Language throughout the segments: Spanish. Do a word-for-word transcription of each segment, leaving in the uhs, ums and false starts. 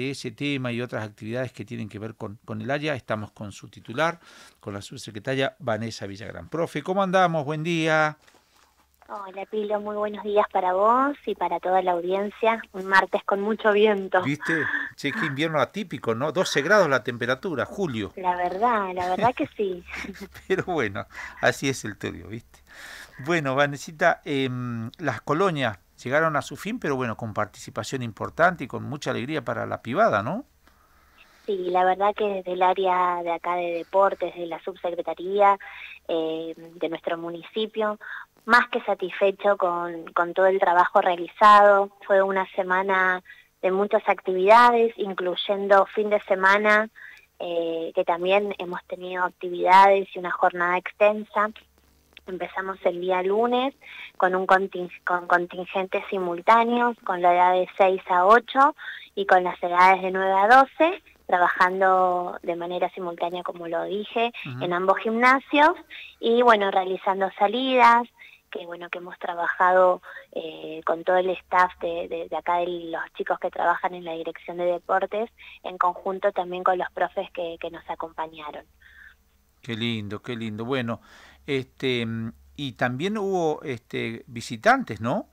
de ese tema y otras actividades que tienen que ver con, con el área, estamos con su titular, con la subsecretaria Vanessa Villagrán. Profe, ¿cómo andamos? Buen día. Hola Pilo, muy buenos días para vos y para toda la audiencia. Un martes con mucho viento. ¿Viste? Che, qué invierno atípico, ¿no? doce grados la temperatura, julio. La verdad, la verdad que sí. Pero bueno, así es el tuyo, ¿viste? Bueno, Vanesita, eh, las colonias llegaron a su fin, pero bueno, con participación importante y con mucha alegría para la privada, ¿no? Sí, la verdad que desde el área de acá de deportes, de la subsecretaría eh, de nuestro municipio, más que satisfecho con, con todo el trabajo realizado. Fue una semana de muchas actividades, incluyendo fin de semana, eh, que también hemos tenido actividades y una jornada extensa. Empezamos el día lunes con un conting con contingentes simultáneos, con la edad de seis a ocho y con las edades de nueve a doce, trabajando de manera simultánea, como lo dije, Uh-huh. en ambos gimnasios, y bueno, realizando salidas, que bueno, que hemos trabajado eh, con todo el staff de, de, de acá, de los chicos que trabajan en la dirección de deportes, en conjunto también con los profes que, que nos acompañaron. Qué lindo, qué lindo. Bueno, este, y también hubo este visitantes, ¿no?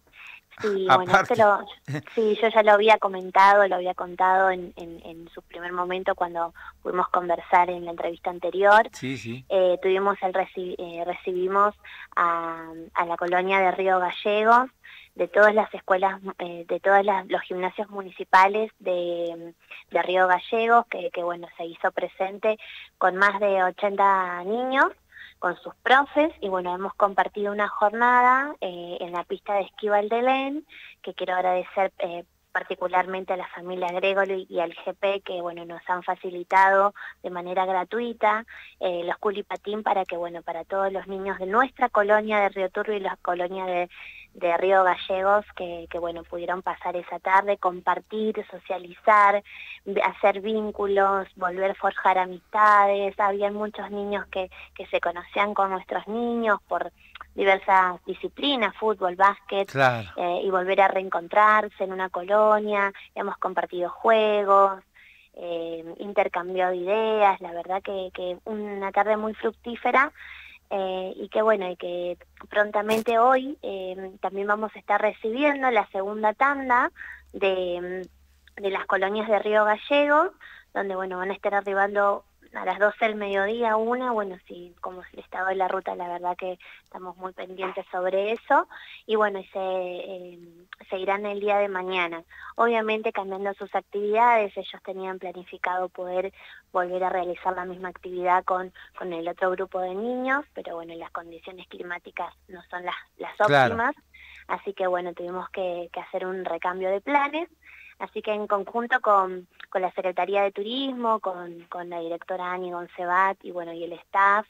Sí, bueno, esto Aparte. lo, sí, yo ya lo había comentado, lo había contado en, en, en su primer momento cuando pudimos conversar en la entrevista anterior. Sí, sí. Eh, tuvimos el reci eh, recibimos a, a la colonia de Río Gallegos, de todas las escuelas, eh, de todos los gimnasios municipales de, de Río Gallegos, que, que bueno, se hizo presente con más de ochenta niños, con sus profes, y bueno, hemos compartido una jornada eh, en la pista de esquí Valdelén, que quiero agradecer eh, particularmente a la familia Gregori y al G P, que bueno, nos han facilitado de manera gratuita eh, los culipatín para que, bueno, para todos los niños de nuestra colonia de Río Turbio y la colonia de, de Río Gallegos, que, que bueno, pudieron pasar esa tarde, compartir, socializar, hacer vínculos, volver a forjar amistades. Habían muchos niños que, que se conocían con nuestros niños por diversas disciplinas, fútbol, básquet, Claro. eh, y volver a reencontrarse en una colonia. Hemos compartido juegos, eh, intercambiado ideas, la verdad que, que una tarde muy fructífera. Eh, y que bueno, y que prontamente hoy eh, también vamos a estar recibiendo la segunda tanda de, de las colonias de Río Gallegos, donde bueno, van a estar arribando a las doce del mediodía, una, bueno, sí, como es el estado de la ruta, la verdad que estamos muy pendientes sobre eso, y bueno, y se, eh, se irán el día de mañana. Obviamente cambiando sus actividades, ellos tenían planificado poder volver a realizar la misma actividad con, con el otro grupo de niños, pero bueno, las condiciones climáticas no son las, las Claro. óptimas, así que bueno, tuvimos que, que hacer un recambio de planes. Así que en conjunto con, con la Secretaría de Turismo, con, con la directora Ani Goncebat y bueno, y el staff,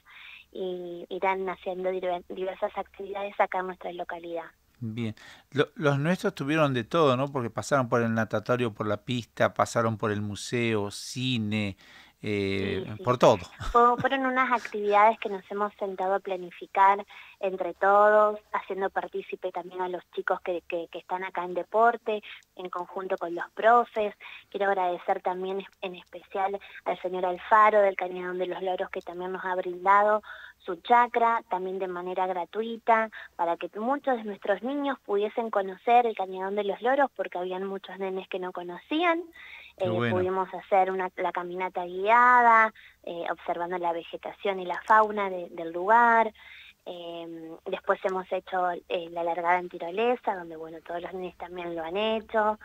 y irán haciendo diversas actividades acá en nuestra localidad. Bien. Lo- los nuestros tuvieron de todo, ¿no? Porque pasaron por el natatorio, por la pista, pasaron por el museo, cine, Sí, eh, por sí. todo. Fue- fueron unas actividades que nos hemos sentado a planificar entre todos, haciendo partícipe también a los chicos que, que, que están acá en deporte, en conjunto con los profes. Quiero agradecer también en especial al señor Alfaro del Cañadón de los Loros, que también nos ha brindado su chacra, también de manera gratuita, para que muchos de nuestros niños pudiesen conocer el Cañadón de los Loros, porque habían muchos nenes que no conocían. Qué Eh, bueno. pudimos hacer una, la caminata guiada, eh, observando la vegetación y la fauna de, del lugar. Eh, después hemos hecho eh, la largada en tirolesa, donde bueno, todos los niños también lo han hecho.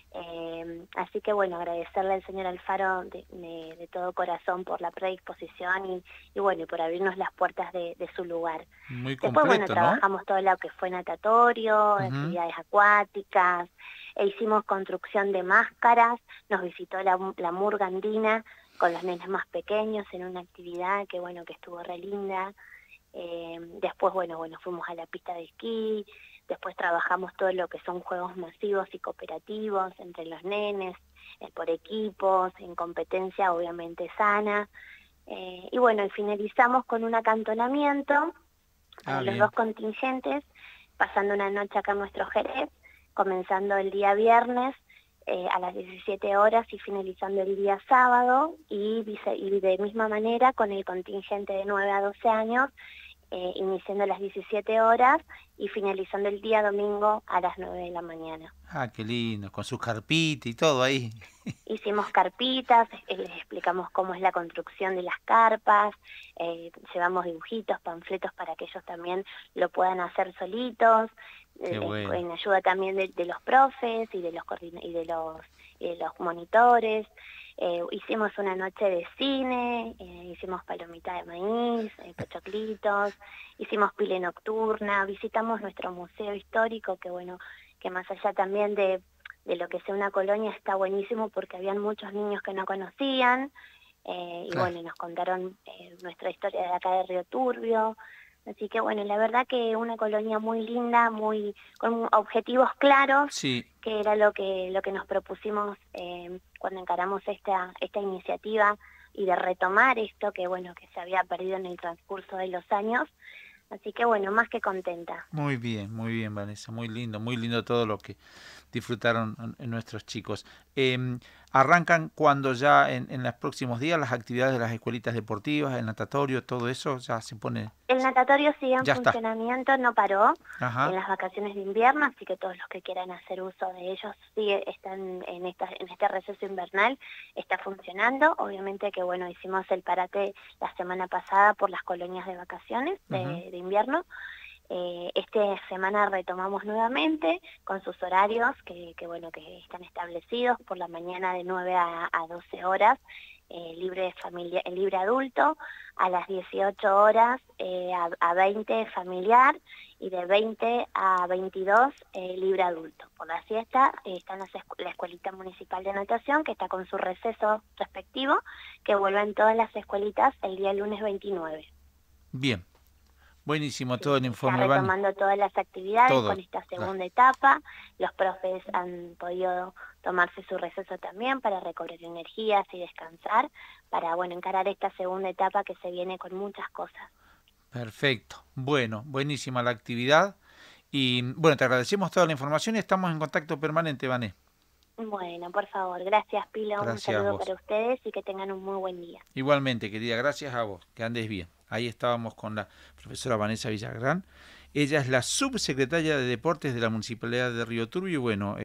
Eh, así que bueno, agradecerle al señor Alfaro de, de, de todo corazón por la predisposición y, y bueno, y por abrirnos las puertas de, de su lugar. Muy Después bueno, completo, ¿no? trabajamos todo lo que fue natatorio, Ujú. actividades acuáticas, e hicimos construcción de máscaras, nos visitó la, la murga andina con los nenes más pequeños en una actividad que bueno, que estuvo re linda. Eh, después, bueno, bueno, fuimos a la pista de esquí, después trabajamos todo lo que son juegos masivos y cooperativos entre los nenes, eh, por equipos, en competencia obviamente sana. Eh, y bueno, y finalizamos con un acantonamiento Ah, para los dos bien. contingentes, pasando una noche acá en nuestro Jerez, comenzando el día viernes, eh, a las diecisiete horas y finalizando el día sábado, y, vice, y de misma manera con el contingente de nueve a doce años, eh, iniciando a las diecisiete horas y finalizando el día domingo a las nueve de la mañana. Ah, qué lindo, con sus carpitas y todo ahí. Hicimos carpitas, eh, les explicamos cómo es la construcción de las carpas, eh, llevamos dibujitos, panfletos para que ellos también lo puedan hacer solitos, Qué eh, bueno. en ayuda también de, de los profes y de los, y de los, y de los monitores. Eh, hicimos una noche de cine, eh, hicimos palomita de maíz, eh, pochoclitos, hicimos pile nocturna, visitamos nuestro museo histórico, que bueno, que más allá también de de lo que sea una colonia está buenísimo porque habían muchos niños que no conocían, eh, y Claro. bueno, nos contaron eh, nuestra historia de acá de Río Turbio, así que bueno, la verdad que una colonia muy linda, muy con objetivos claros, Sí. que era lo que lo que nos propusimos eh, cuando encaramos esta esta iniciativa y de retomar esto que bueno que se había perdido en el transcurso de los años. Así que bueno, más que contenta. Muy bien, muy bien, Vanessa, muy lindo, muy lindo todo lo que disfrutaron nuestros chicos. Eh, ¿Arrancan cuando ya en, en los próximos días las actividades de las escuelitas deportivas, el natatorio, todo eso ya se pone, El natatorio sigue en ya está? funcionamiento, no paró en Ajá. las vacaciones de invierno, así que todos los que quieran hacer uso de ellos sigue, están en, esta, en este receso invernal, está funcionando. Obviamente que bueno, hicimos el parate la semana pasada por las colonias de vacaciones de, Uh-huh. de invierno. Eh, esta semana retomamos nuevamente con sus horarios que, que bueno que están establecidos por la mañana de nueve a doce horas, eh, libre familia, libre adulto, a las dieciocho horas eh, a, a veinte familiar y de veinte a veintidós eh, libre adulto. Por la siesta eh, está la, la Escuelita Municipal de Natación, que está con su receso respectivo, que vuelven todas las escuelitas el día lunes veintinueve. Bien. Buenísimo Sí, todo el está informe, Vane. retomando todas las actividades Todo. con esta Claro. segunda etapa. Los profes han podido tomarse su receso también para recobrar energías y descansar, para bueno encarar esta segunda etapa que se viene con muchas cosas. Perfecto. Bueno, buenísima la actividad. Y bueno, te agradecemos toda la información y estamos en contacto permanente, Vane. Bueno, por favor, gracias Pilo, un Gracias a saludo vos. para ustedes y que tengan un muy buen día. Igualmente, querida, gracias a vos. Que andes bien. Ahí estábamos con la profesora Vanessa Villagrán. Ella es la subsecretaria de Deportes de la Municipalidad de Río Turbio y bueno,